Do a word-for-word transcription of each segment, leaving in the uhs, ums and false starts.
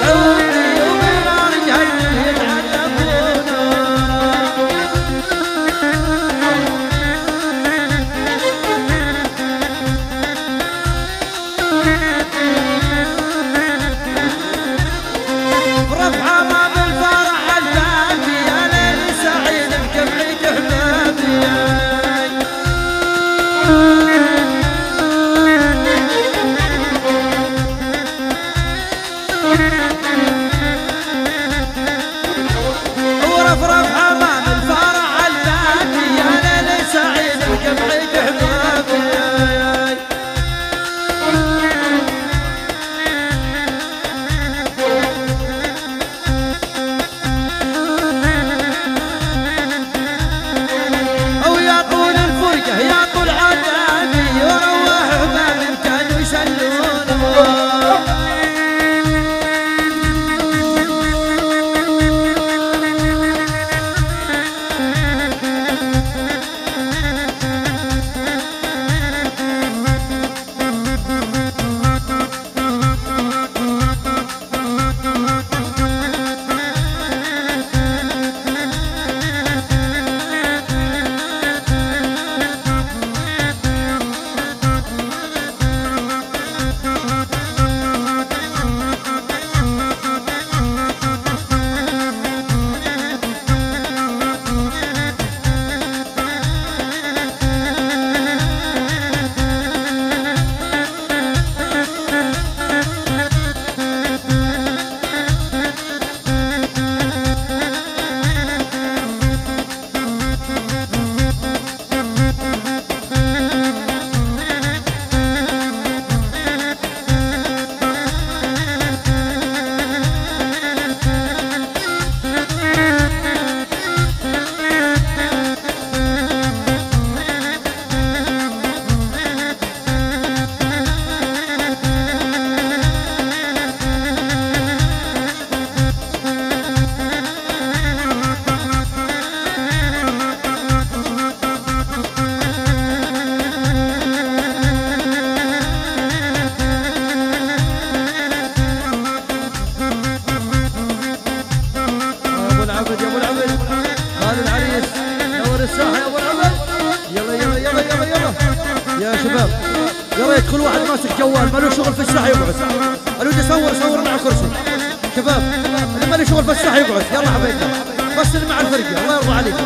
يا ريت كل واحد ماسك جوال ما له شغل في الساحه يقعد. اريد اصور صور مع كرسي شباب، اللي ما له شغل في الساحه يقعد. يلا حبايبنا بس اللي مع الفرقه الله يرضى عليكم.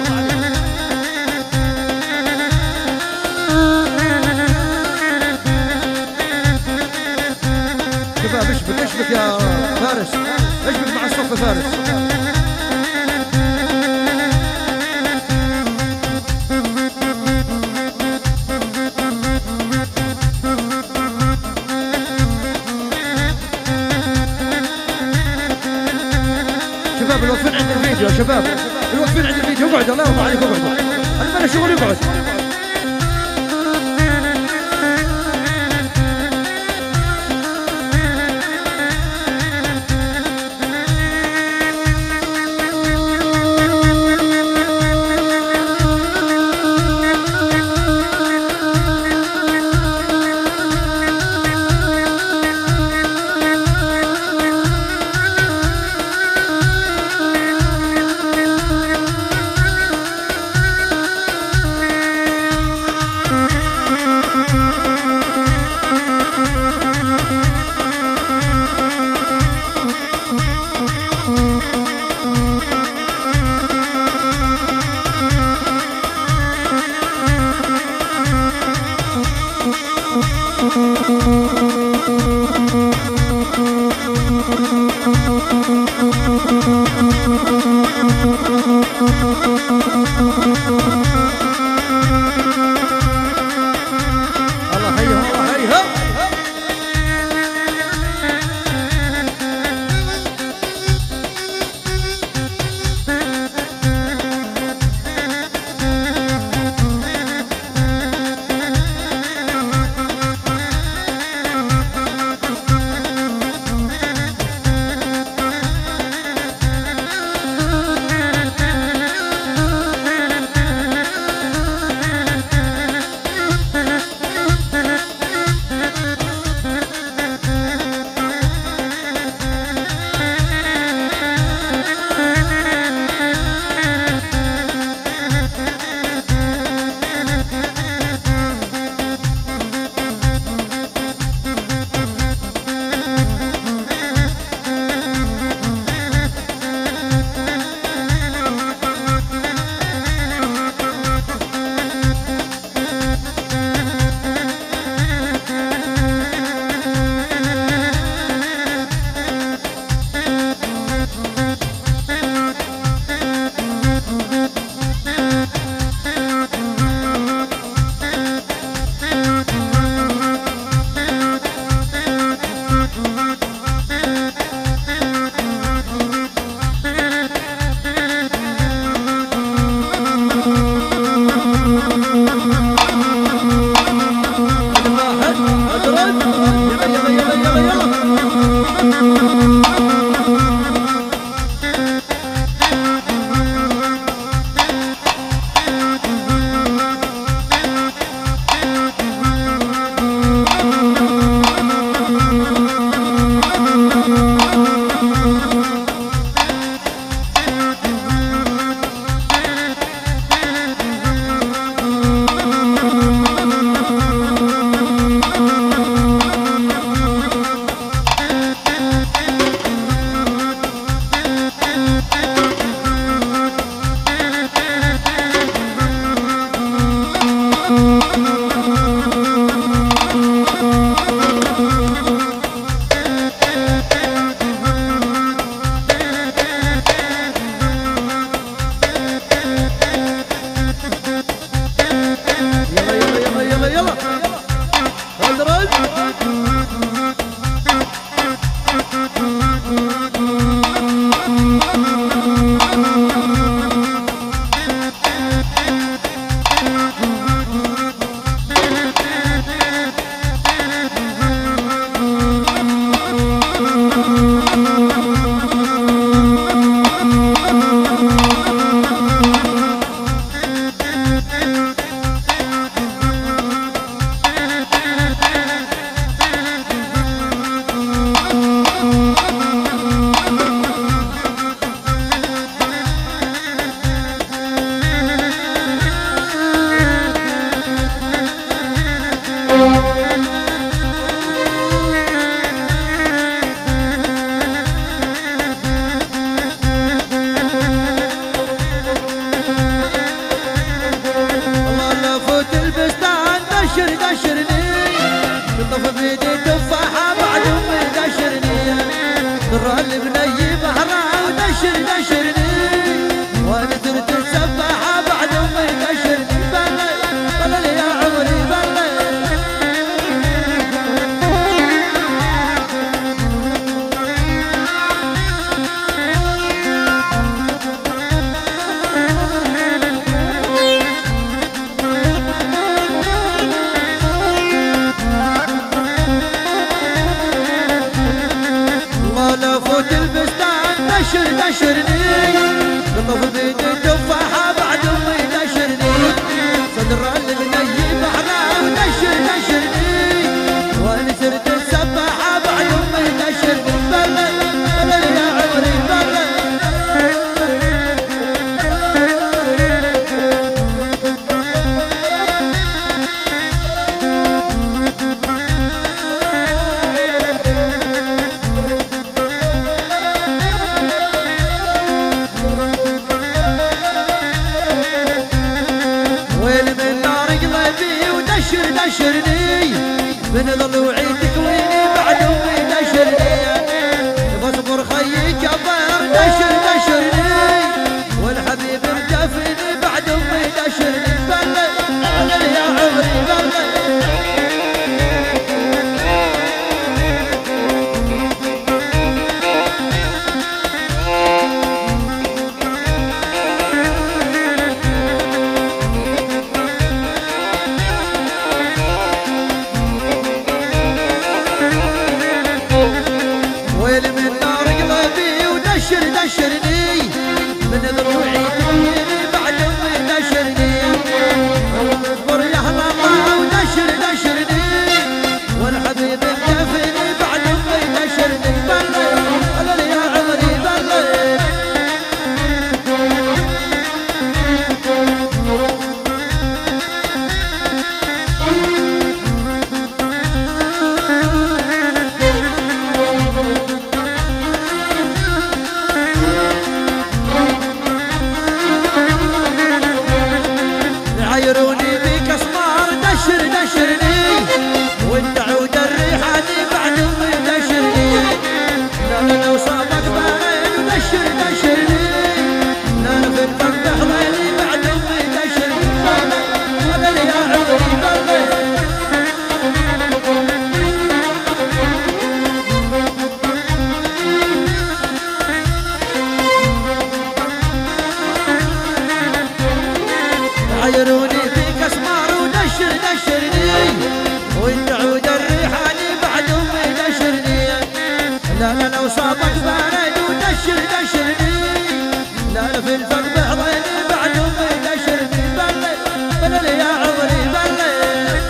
شباب اشبك اشبك يا فارس، اشبك مع الصف فارس. شباب الوقفين عند الفيديو، شباب الوقفين عند الفيديو اقعدوا الله يرضى عليكم اقعدوا. اللي ما له شغل يقعد. بني بحرها ودشر دشرني وانا صرت السباحة بعد امي دشرني بلي بلي يا عمري بلي فوت البستان دشر دشرني بالطف بيد التفاحة بعد امي دشرني صدر البني بحرها ودشر دشرني وانا صرت السباحة بعد امي دشرني بلي بلي يا عمري بلي دشر دشرني بنظل وعيدك ويني بعد امي دشرني فاصبر خيي كبر دشر دشرني والحبيب مجفني بعد امي دشرني بلي بلي يا عمري بلي دشر دشرني من ضلوعي تبيني بعد امي دشرني اصبر يا الله ودشر دشرني والحبيب مجفني بعد امي دشرني بلي بلي يا عمري بلي عيروني بيك اسمار دشر دشرني وانت عود الريحاني بعد امي دشرني لا لا لو صابك بارين ودشر دشرني لا لا في الفرد حضيني بعد امي دشرني بلي بلي يا عمري بلي عيروني فيك اسمار ودشر دشرني وانت عود الريحاني بعد امي دشرني لا لا لو صابك بارد ودشر دشرني لا لا في الفقد حضيني بعد امي دشرني بلي بلي يا عمري بلي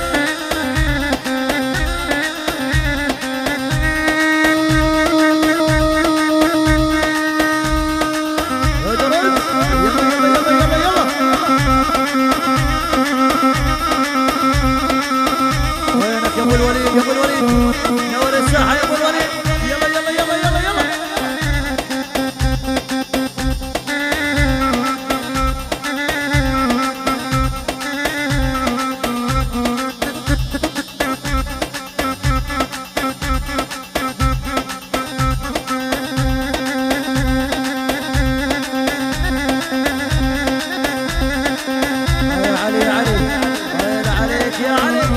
يا ابو الوليد يا ابو الوليد نور الساحه يا ابو الوليد يلا يلا يلا يلا يلا يا علي يا علي وين عليك يا علي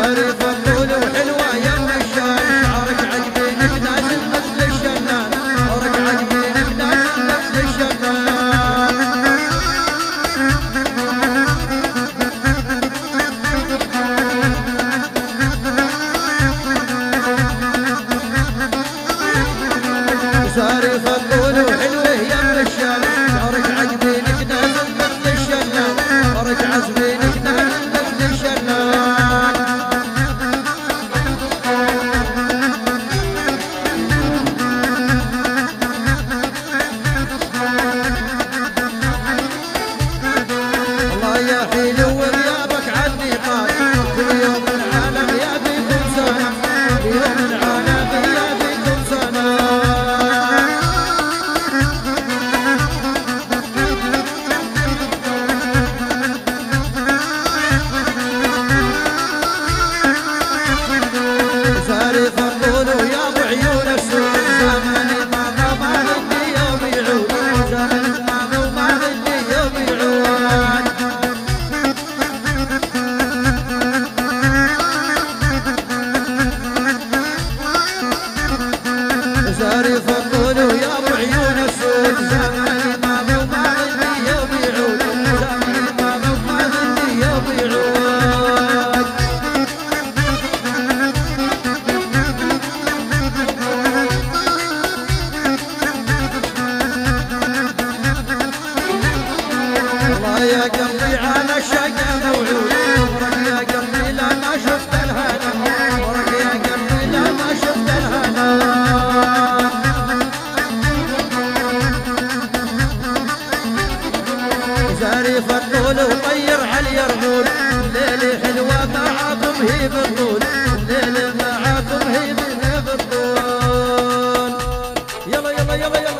زارف الطول وحلوة يم الشان شعرك عجبينك نازل مثل الشنان شعرك عجبينك نازل مثل الشنان زارف الطول وحلوة يم الشان شعرك عجبينك نازل مثل الشنان شعرك عجبينك نازل مثل الشنان الله يا حلو وغيابك عني طال كل يوم العالم يا بيكم سنة كل يوم العالم يا بيكم سنة زارف الطول ويا بعيون السود زمني ماما ما بدي يوم يعود زمني ماما وما بدي يوم يعود زارف الطول ويا بعيون السود زمني ماما وما بدي يوم يعود زمني ماما وما بدي يوم يعود الله يا قلبي على الشقا موعود عمرك يا قلبي لا ما شفت الهنا عمرك يا قلبي لا ما شفت الهنا زارف الطول وطير على اليرمول ليلي حلوة معاكم هي بالطول ليلي معاكم هي بالطول يلا يلا يلا يلا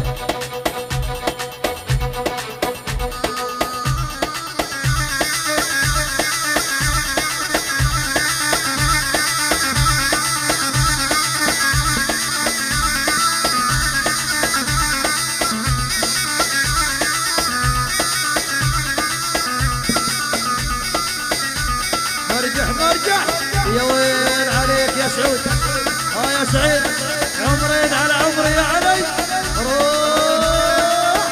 مرجح مرجح يا ويل عليك يا سعود ها يا سعيد عمرين على عمري يا علي روح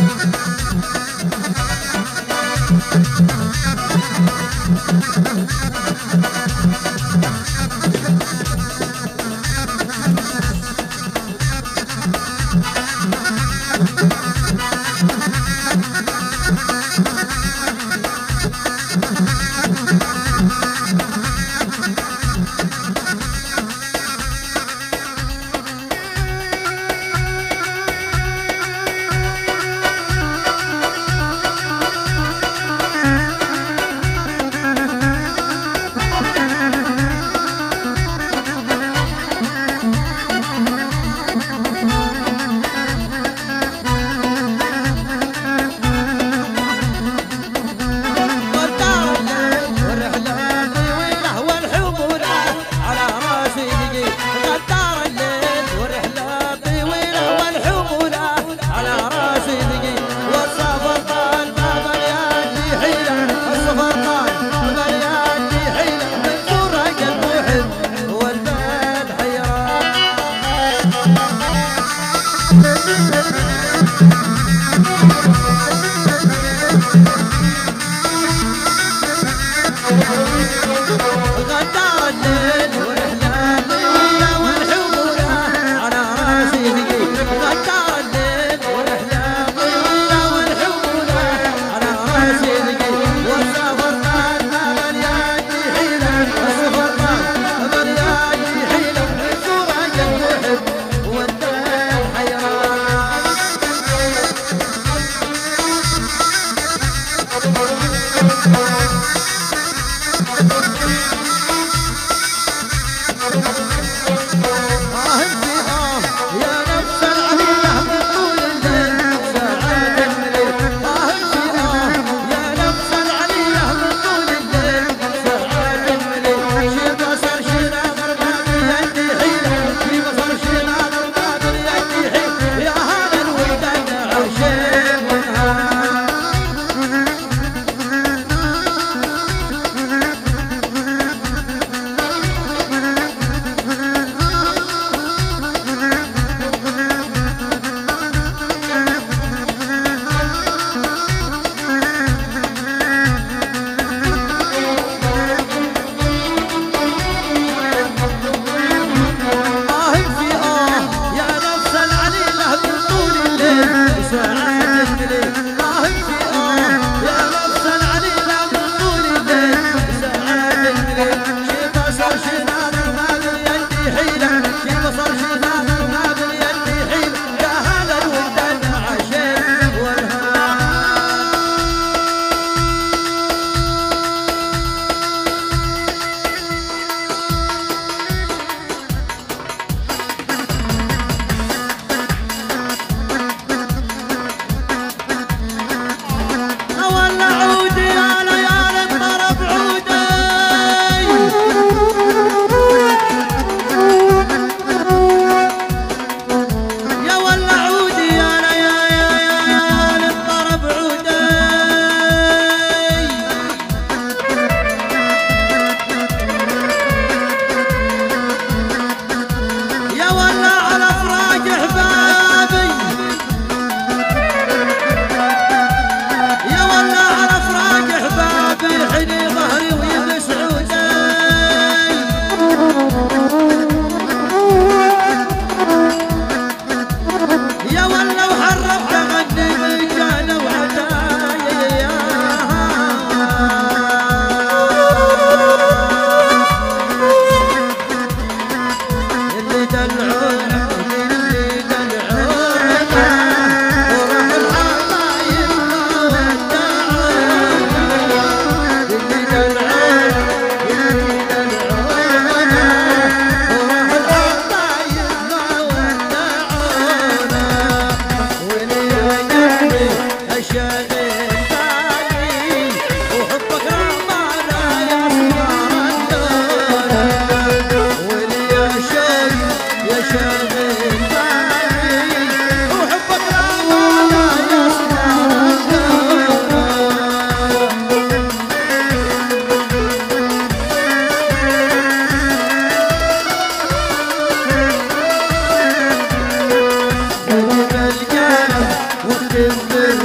وقت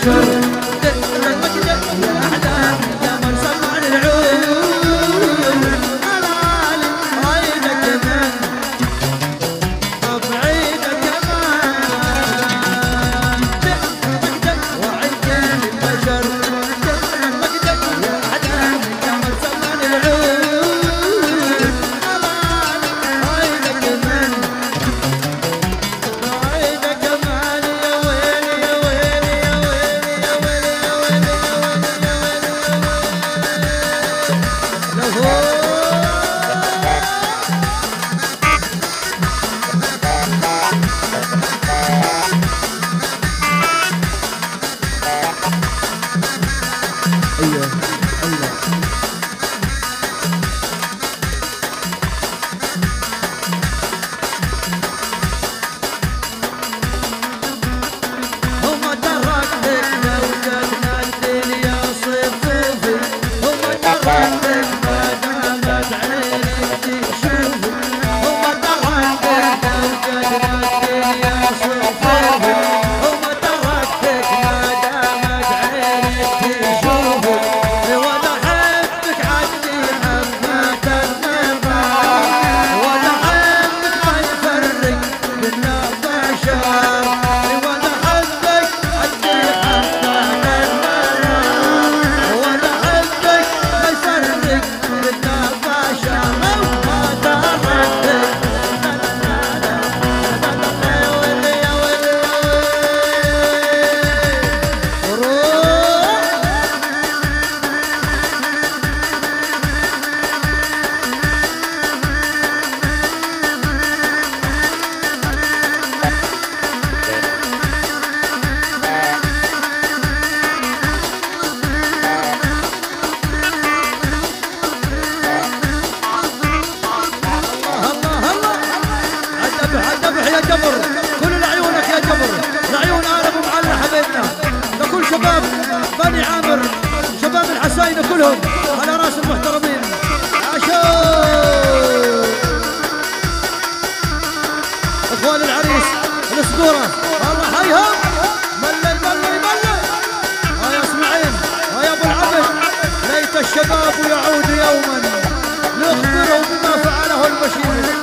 كلهم على راس المحترمين. عاشوا اخوان العريس الاسطوره، والله حيهم ملل ملل ملل. ها يا اسماعيل، ها يا ابو العبد، ليت الشباب يعود يوما ليخبرهم بما فعله البشير.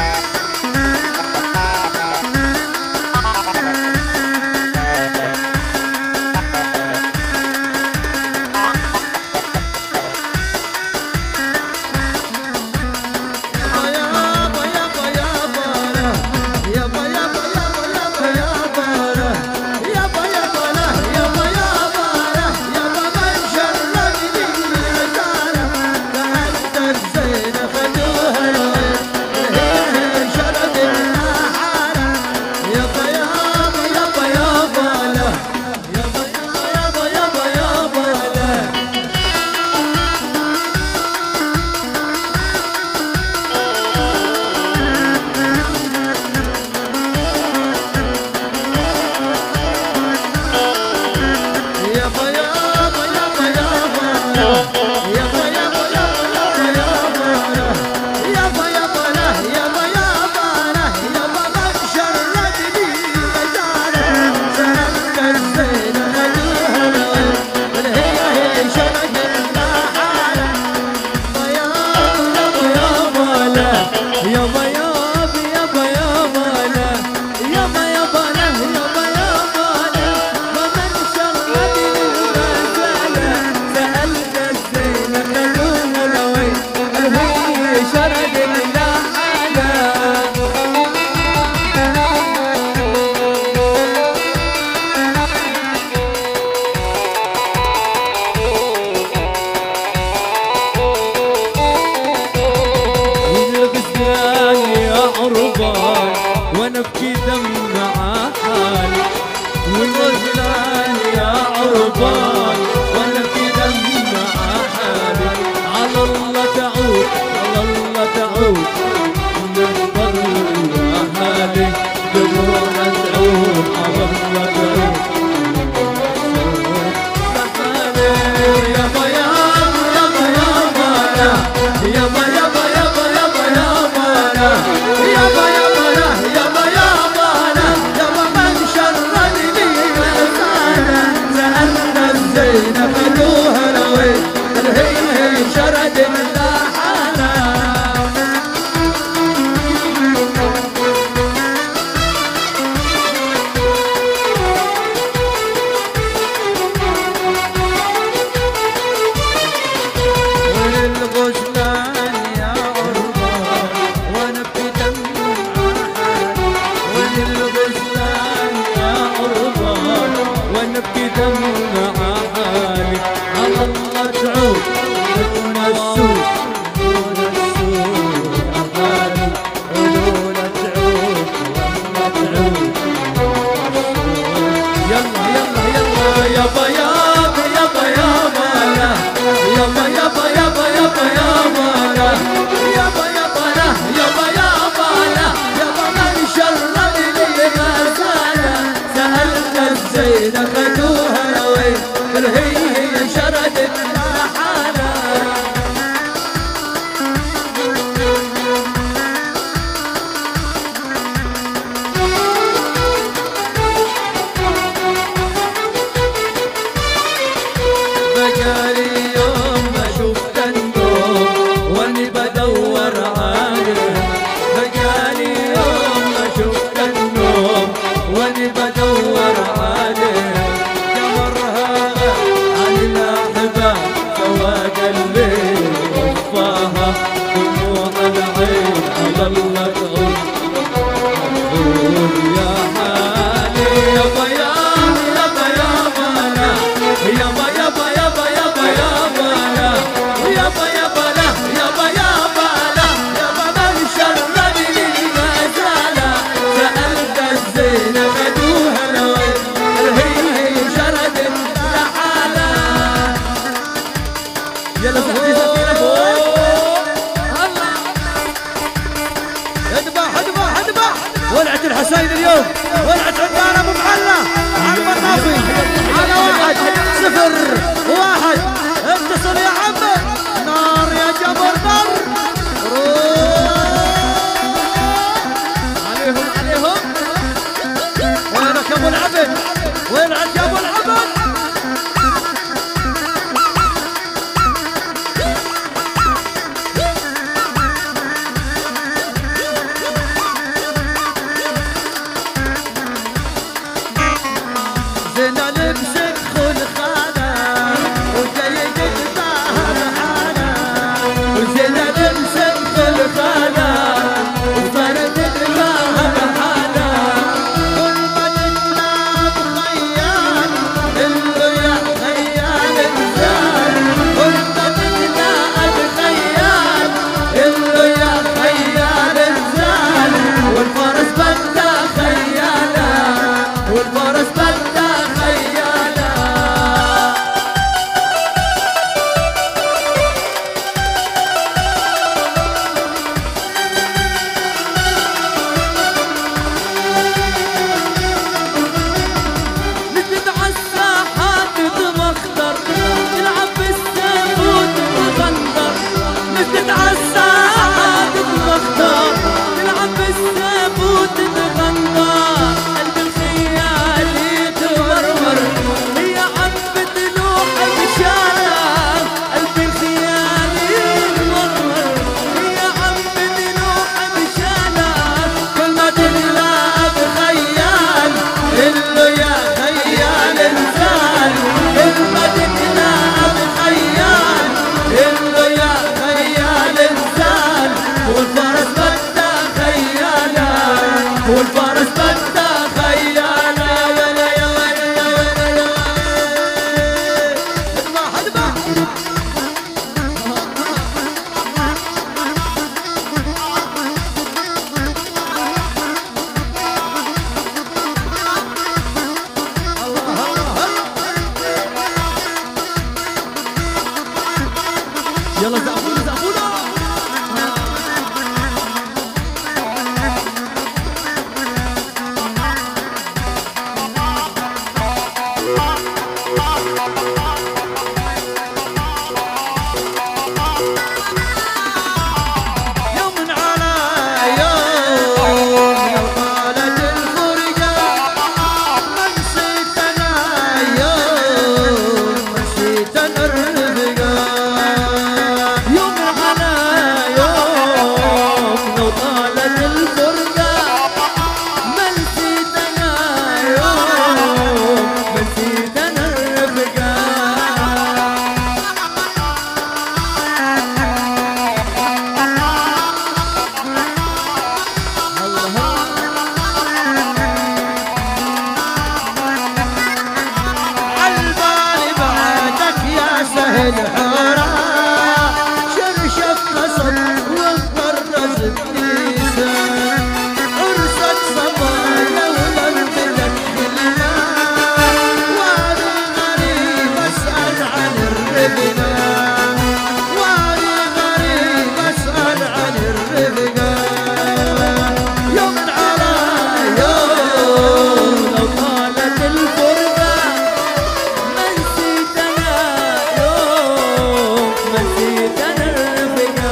ونبكي دمع حالي والغزلان يا عربان، ونبكي دمع حالي. على الله تعود، على الله تعود نكبر وهالي دموعنا تعود. على الله تعود يابا يابا يابا يابا يابا يابا يابا يابا يابا يابا يابا دمع حالي على الله تعود دون السوق دون السوق أغاني ودون تعود لما تعود يلا يلا يلا يابا يابا يابا يابا لا يابا يابا يابا يابا يابا لا يابا يابا لا يابا يابا لا يابا من شردني ما زال سألت الزين خدوها لوين قل هي هي شردت لحالها بقالي يوم ما شفت النوم واني بدور عليه بقالي يوم ما شفت النوم واني بدور عليه قمرها على الاحباب سواد الليل وصفاها دموع العين على الله تعود يا حالي يابا يابا يابا لا يابا يابا يابا يابا يابا لا يابا يابا لا يابا يابا لا يابا من شردني ما زال سألت الزين خدوها لوين هي هي شردت لحالها يلا صحتي صحتي فوق اذبح اذبح اذبح ولعت الحسين اليوم ولعت عمران ابو معلى على المطافي على واحد صفر واحد اتصل يا عمي نار يا جبر نار عليهم عليهم وينك يا ابو العبد ولعت يا ابو العبد زينة لبست خلخانة وجاية الظهر حالة وزينة لبست خلخانة وفردت الظهر حالة كل ما تتنام خيال اللي يا خيال الزال كل ما تتنام خيال اللي يا خيال الزال والفرس بدها خيالة والفرس بدها خيالة سهل حورا شرشف قصب ومطرز بنيسة عرسك صبايا ولمبلك كلنا وانا غريب اسأل عن الرفقة وانا غريب اسأل عن الرفقة يوم على يوم لو طالت الفرقة ما نسيت انا يوم ما نسيت انا الرفقة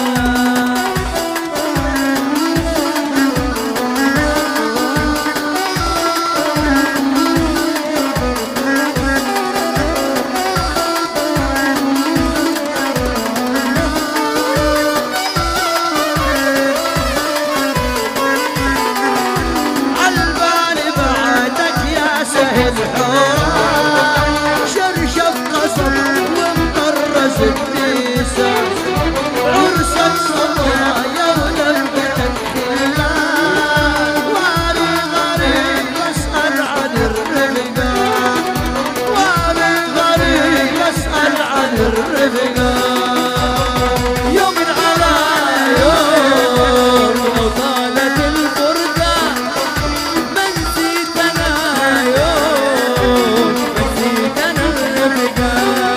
عالبال بعدك يا سهل حورا شرشف قصب ومطرز بنيسة عرسك صبايا ولمبتك كلها واني غريب اسأل عن الرفقة واني غريب اسأل عن الرفقة يوم على يوم لو طالت الفرقة ما نسيت انا يوم ما نسيت انا الرفقة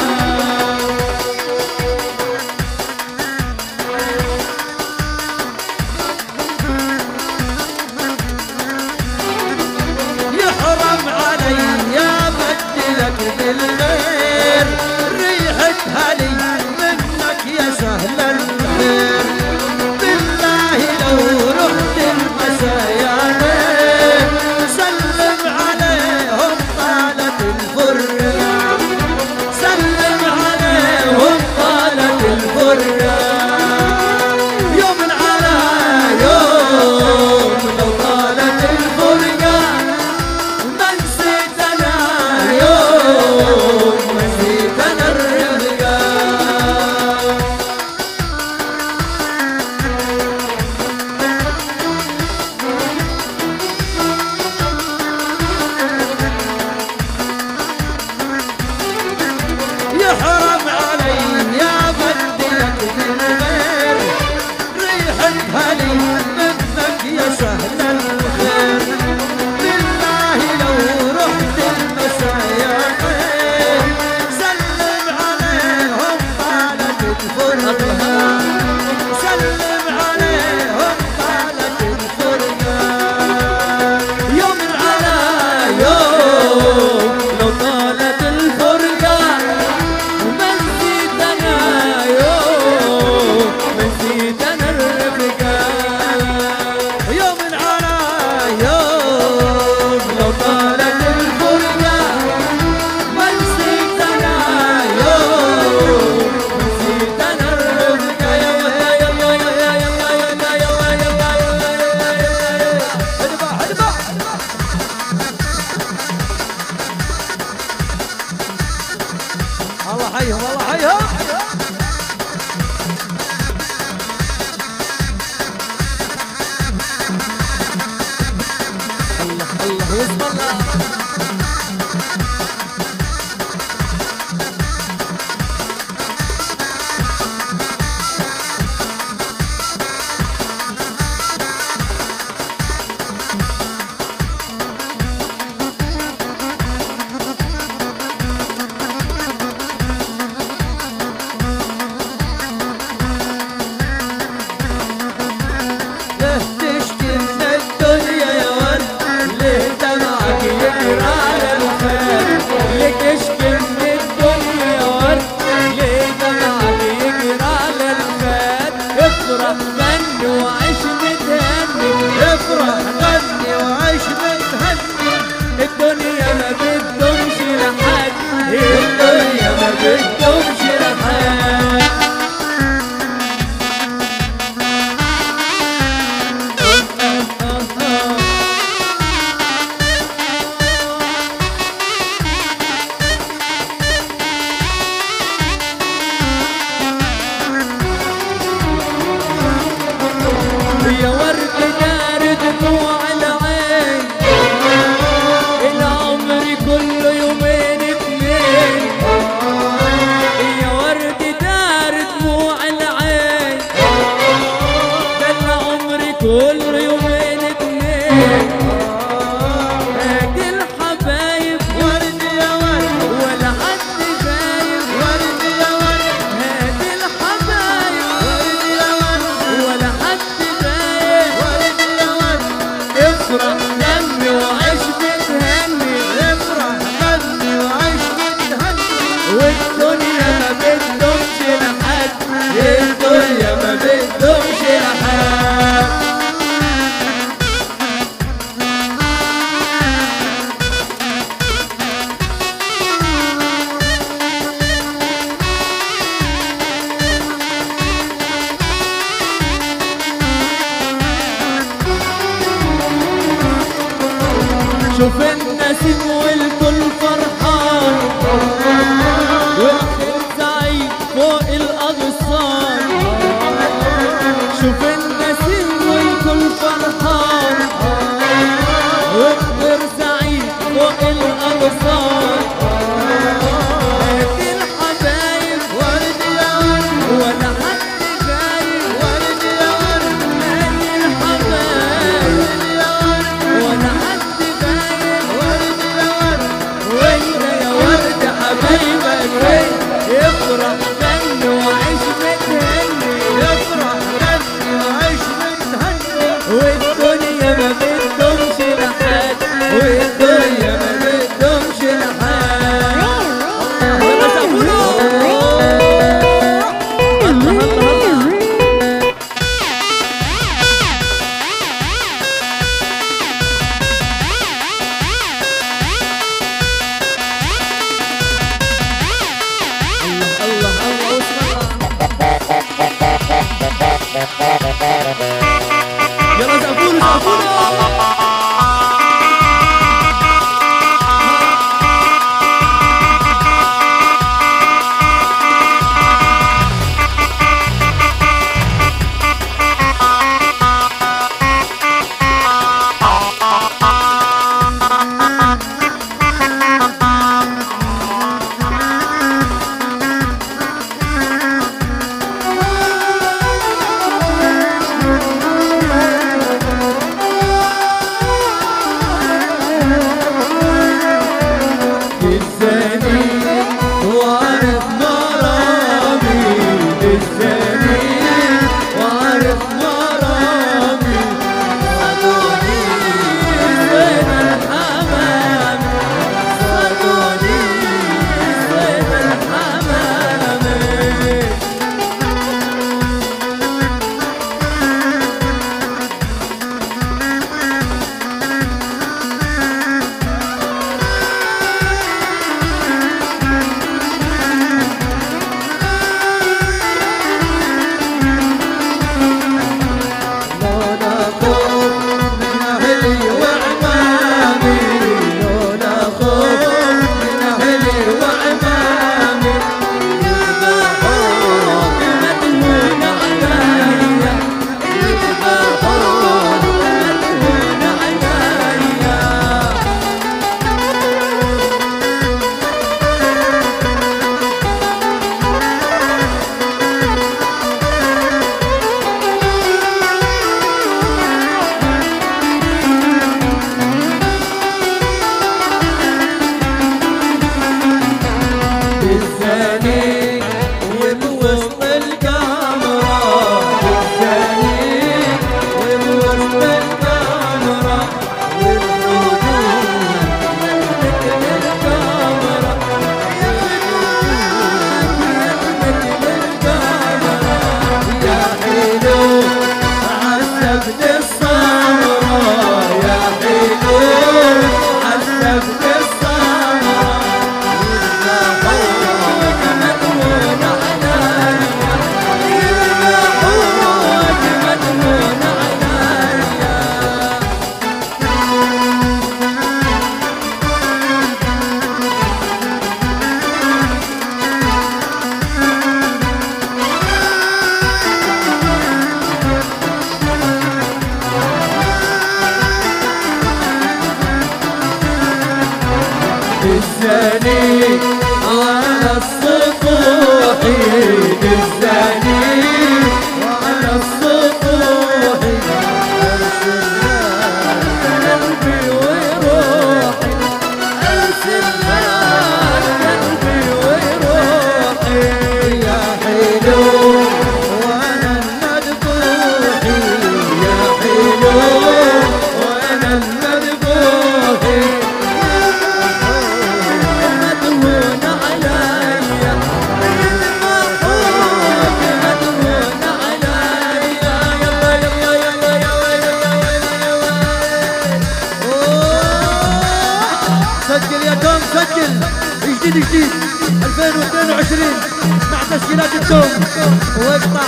يحرم علي يا بدلك بالغير ريحة هلي منك يا سهل الخير بالله لو رحت المسايا سلم عليهم طالت الفرقة سلم عليهم طالت الفرقة يوم على يوم لو طالت الفرقة ما نسيت انا يوم ما نسيت انا الرفقة يحرم علي يا بدلك بالغير ريحة هلي منك يا سهل الخير بالله لو رحت المسايا سلم عليهم طالت الفرقة سلم عليهم طالت الفرقة يوم على يوم لو طالت الفرقة ما نسيت انا يوم ما نسيت انا الرفقة يوم على يوم لو طالت الفرقة ما نسيت انا يوم ما نسيت انا الرفقة يلا يلا يلا يلا يلا يلا يلا يلا هدبا هدبا الله حيهم الله حيهم الله الله واسم الله ليه تشكي من الدنيا يا ورد ليه دمعك يجرى على الخير ليه تشكي من الدنيا يا ورد ليه دمعك يجرى على الخير افرح غني وعيش متهني افرح غني وعيش متهني الدنيا ما بتدومش لحد الدنيا ما بتدومش لحد يا ورد دار دموع العين العمر كله يومين اتنين حبيبك افرح غني وعيش متهني افرح غني وعيش متهني والدنيا ما بدهمش لحد والدنيا ما بدهمش لحد يلا سقفوله الله الله الله الله الله الله يلا سقفوله سقفوله الزاني على السطوح الزاني على السطوح قلبي وروحي أرسلنا قلبي وروحي يا حلو وانا المذبوحي يا حلو وانا المذبوحي مدهون عليا المحبوب مدهون عليا يلا يلا يلا يلا يلا يلا سجل يا توم سجل جديد جديد ألفين واثنين وعشرين مع تسجيلات التوم واقطع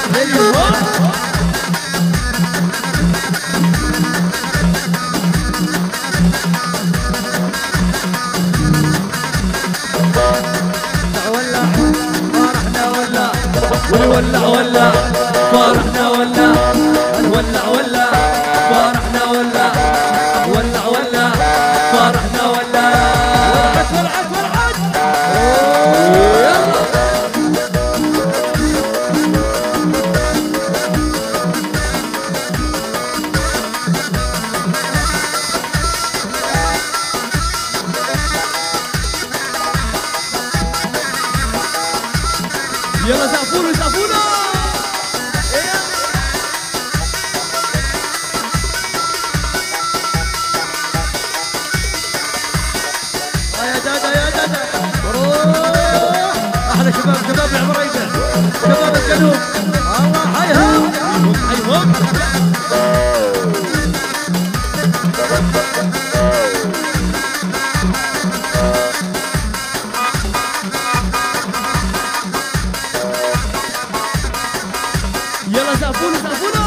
ولع فرحنا ولع ولع ولع فرحنا ولع ولع ولع فرحنا ولع ولع ولع فرحنا ولع ولعت ولعت يلا زعفونا زعفونا يا دادا يا دادا روح احلى شباب شباب العمرية شباب الجنوب الله حيهم حيهم يلا زعفونا زعفونا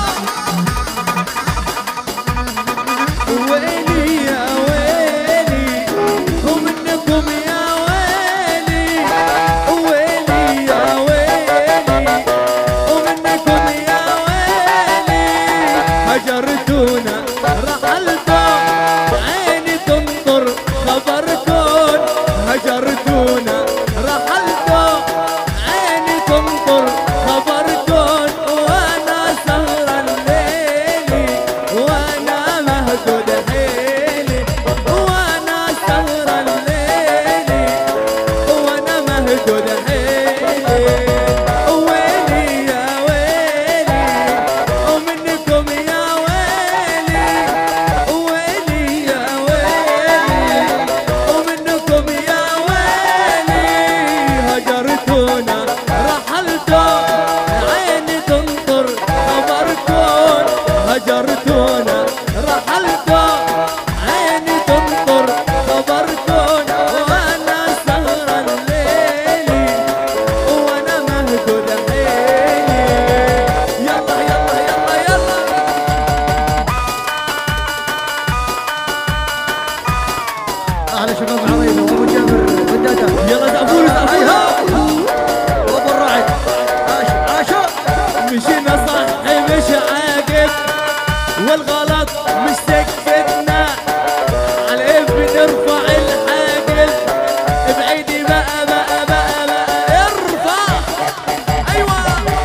ويلي يا ويلي ومنكم يا ويلي ويلي يا ويلي ومنكم يا ويلي هجرتونا رحلتوا عيني تنظر خبركن هجرتونا رحلتوا عيني تنظر خبركن وانا سهران ليلي وانا مهدود حيلي وانا سهران ليلي وانا مهدود حيلي ويلي يا ويلي ومنكم يا ويلي ويلي يا ويلي ومنكم يا ويلي هجرتونا رحلتوا عيني تنطر خبركن هجرتونا رحلتوا عيني تنطر خبركن وانا سهران ليلي وانا مهدود حيلي يلا يلا يلا يلا احلى شباب العمرية وابو جابر بدادا يلا زعفونا زعفونا وابو الرعد عاش عاشو مشينا صح مش عاقب والغلط مش سكتنا عليه بنرفع الحاجب بعيدي بقى بقى بقى بقى ارفع ايوه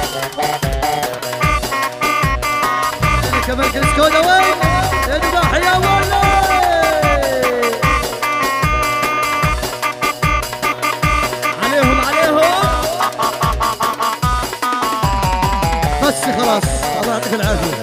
كمان كريسكودا وين اذبح يا ولد عليهم عليهم بس خلاص الله يعطيك العافيه